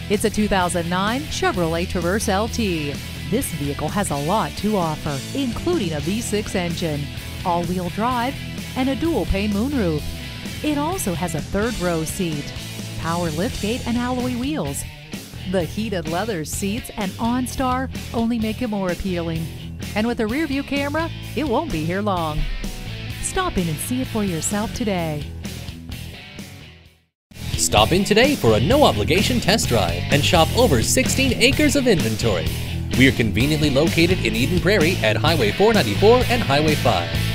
It's a 2009 Chevrolet Traverse LT. This vehicle has a lot to offer, including a V6 engine, all-wheel drive, and a dual-pane moonroof. It also has a third-row seat, power liftgate, and alloy wheels. The heated leather seats and OnStar only make it more appealing. And with a rear-view camera, it won't be here long. Stop in and see it for yourself today. Stop in today for a no-obligation test drive and shop over 16 acres of inventory. We are conveniently located in Eden Prairie at Highway 494 and Highway 5.